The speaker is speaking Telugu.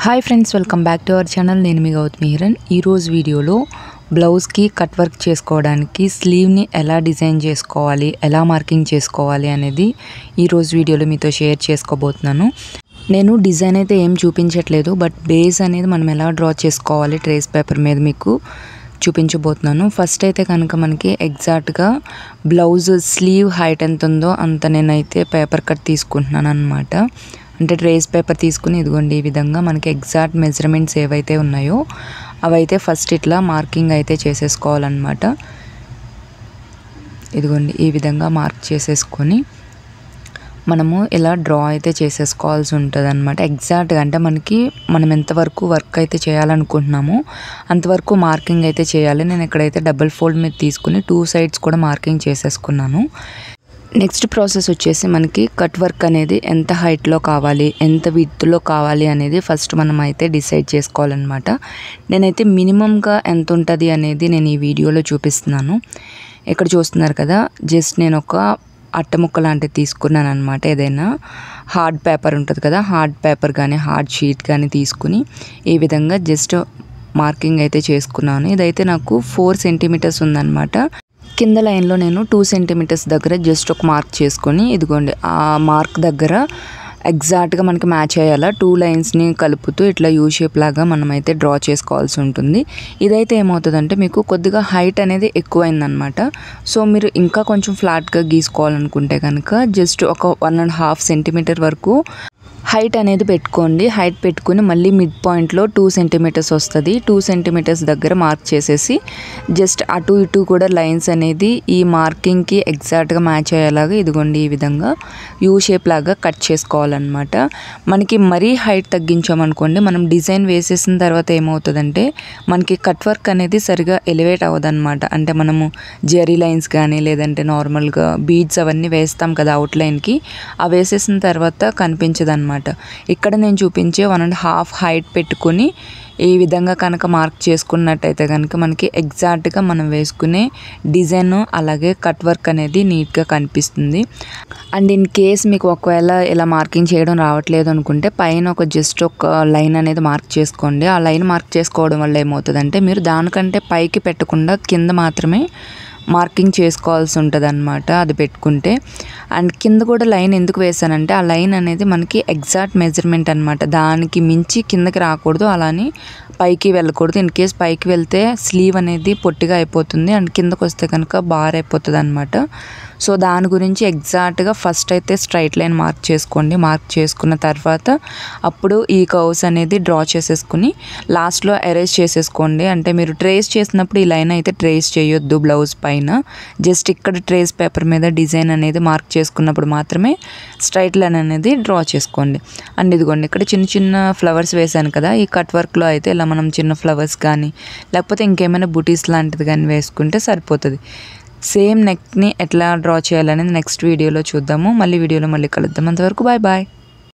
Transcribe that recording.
Hi friends, welcome back to our channel. నేను మీ గౌతమి హిరణ్. ఈరోజు వీడియోలో బ్లౌజ్కి కట్ వర్క్ చేసుకోవడానికి స్లీవ్ని ఎలా డిజైన్ చేసుకోవాలి, ఎలా మార్కింగ్ చేసుకోవాలి అనేది ఈరోజు వీడియోలో మీతో షేర్ చేసుకోబోతున్నాను. నేను డిజైన్ అయితే ఏం చూపించట్లేదు, బట్ బేస్ అనేది మనం ఎలా డ్రా చేసుకోవాలి ట్రేస్ పేపర్ మీద మీకు చూపించబోతున్నాను. ఫస్ట్ అయితే కనుక మనకి ఎగ్జాక్ట్గా బ్లౌజ్ స్లీవ్ హైట్ ఎంత ఉందో అంత నేనైతే పేపర్ కట్ తీసుకుంటున్నాను అనమాట. అంటే ట్రేస్ పేపర్ తీసుకుని ఇదిగోండి ఈ విధంగా మనకి ఎగ్జాక్ట్ మెజర్మెంట్స్ ఏవైతే ఉన్నాయో అవైతే ఫస్ట్ ఇట్లా మార్కింగ్ అయితే చేసేసుకోవాలన్నమాట. ఇదిగోండి ఈ విధంగా మార్క్ చేసేసుకొని మనము ఇలా డ్రా అయితే చేసేసుకోవాల్సి ఉంటుంది అనమాట. ఎగ్జాక్ట్గా అంటే మనం ఎంతవరకు వర్క్ అయితే చేయాలనుకుంటున్నామో అంతవరకు మార్కింగ్ అయితే చేయాలి. నేను ఇక్కడైతే డబుల్ ఫోల్డ్ మీద తీసుకుని 2 సైడ్స్ కూడా మార్కింగ్ చేసేసుకున్నాను. నెక్స్ట్ ప్రాసెస్ వచ్చేసి మనకి కట్ వర్క్ అనేది ఎంత హైట్లో కావాలి, ఎంత విడ్త్లో కావాలి అనేది ఫస్ట్ మనం అయితే డిసైడ్ చేసుకోవాలన్నమాట. నేనైతే మినిమంగా ఎంత ఉంటుంది అనేది నేను ఈ వీడియోలో చూపిస్తున్నాను. ఇక్కడ చూస్తున్నారు కదా, జస్ట్ నేను ఒక అట్టముక్క లాంటిది తీసుకున్నాను అనమాట. ఏదైనా హార్డ్ పేపర్ ఉంటుంది కదా, హార్డ్ పేపర్ కానీ హార్డ్ షీట్ కానీ తీసుకుని ఈ విధంగా జస్ట్ మార్కింగ్ అయితే చేసుకున్నాను. ఇదైతే నాకు 4 సెంటీమీటర్స్ ఉందన్నమాట. కింద లైన్లో నేను 2 సెంటీమీటర్స్ దగ్గర జస్ట్ ఒక మార్క్ చేసుకొని ఇదిగోండి ఆ మార్క్ దగ్గర ఎగ్జాక్ట్గా మనకి మ్యాచ్ అయ్యేలా 2 లైన్స్ని కలుపుతూ ఇట్లా యూ షేప్ లాగా మనమైతే డ్రా చేసుకోవాల్సి ఉంటుంది. ఇదైతే ఏమవుతుందంటే మీకు కొద్దిగా హైట్ అనేది ఎక్కువైందనమాట. సో మీరు ఇంకా కొంచెం ఫ్లాట్గా గీసుకోవాలనుకుంటే కనుక జస్ట్ ఒక 1.5 సెంటీమీటర్ వరకు హైట్ అనేది పెట్టుకోండి. హైట్ పెట్టుకుని మళ్ళీ మిడ్ పాయింట్లో 2 సెంటీమీటర్స్ వస్తుంది. 2 సెంటీమీటర్స్ దగ్గర మార్క్ చేసేసి జస్ట్ అటు ఇటు కూడా లైన్స్ అనేది ఈ మార్కింగ్కి ఎగ్జాక్ట్గా మ్యాచ్ అయ్యేలాగా ఇదిగోండి ఈ విధంగా యూ షేప్ లాగా కట్ చేసుకోవాలన్నమాట. మనకి మరీ హైట్ తగ్గించామనుకోండి, మనం డిజైన్ వేసేసిన తర్వాత ఏమవుతుందంటే మనకి కట్ వర్క్ అనేది సరిగా ఎలివేట్ అవ్వదన్నమాట. అంటే మనము జెరీ లైన్స్ కానీ లేదంటే నార్మల్గా బీడ్స్ అవన్నీ వేస్తాం కదా అవుట్లైన్కి, అవి వేసేసిన తర్వాత కనిపించదన్నమాట. ఇక్కడ నేను చూపించే 1.5 హైట్ పెట్టుకుని ఈ విధంగా కనుక మార్క్ చేసుకున్నట్టయితే కనుక మనకి ఎగ్జాక్ట్గా మనం వేసుకునే డిజైన్ అలాగే కట్ వర్క్ అనేది నీట్గా కనిపిస్తుంది. అండ్ ఇన్ కేస్ మీకు ఒకవేళ ఇలా మార్కింగ్ చేయడం రావట్లేదు అనుకుంటే పైన జస్ట్ ఒక లైన్ అనేది మార్క్ చేసుకోండి. ఆ లైన్ మార్క్ చేసుకోవడం వల్ల ఏమవుతుందంటే మీరు దానికంటే పైకి పెట్టకుండా కింద మాత్రమే మార్కింగ్ చేసుకోవాల్సి ఉంటుంది అనమాట అది పెట్టుకుంటే. అండ్ కింద కూడా లైన్ ఎందుకు వేసానంటే ఆ లైన్ అనేది మనకి ఎగ్జాక్ట్ మెజర్మెంట్ అనమాట. దానికి మించి కిందకి రాకూడదు, అలానే పైకి వెళ్ళకూడదు. ఇన్ కేస్ పైకి వెళ్తే స్లీవ్ అనేది పొట్టిగా అయిపోతుంది అండ్ కిందకు వస్తే కనుక బార్ అయిపోతుంది అనమాట. సో దాని గురించి ఎగ్జాక్ట్గా ఫస్ట్ అయితే స్ట్రైట్ లైన్ మార్క్ చేసుకోండి. మార్క్ చేసుకున్న తర్వాత అప్పుడు ఈ కర్వ్స్ అనేది డ్రా చేసేసుకుని లాస్ట్లో ఎరేజ్ చేసేసుకోండి. అంటే మీరు ట్రేస్ చేసినప్పుడు ఈ లైన్ అయితే ట్రేస్ చేయొద్దు బ్లౌజ్ పైన, జస్ట్ ఇక్కడ ట్రేస్ పేపర్ మీద డిజైన్ అనేది మార్క్ చేసుకున్నప్పుడు మాత్రమే స్ట్రైట్ లైన్ అనేది డ్రా చేసుకోండి. అండ్ ఇదిగోండి ఇక్కడ చిన్న చిన్న ఫ్లవర్స్ వేసాను కదా, ఈ కట్ వర్క్లో అయితే ఇలా మనం చిన్న ఫ్లవర్స్ కానీ లేకపోతే ఇంకేమైనా బుటీస్ లాంటిది కానీ వేసుకుంటే సరిపోతుంది. సేమ్ నెక్ని ఎట్లా డ్రా చేయాలనేది నెక్స్ట్ వీడియోలో చూద్దాము. మళ్ళీ వీడియోలో మళ్ళీ కలుద్దాం. అంతవరకు బాయ్ బాయ్.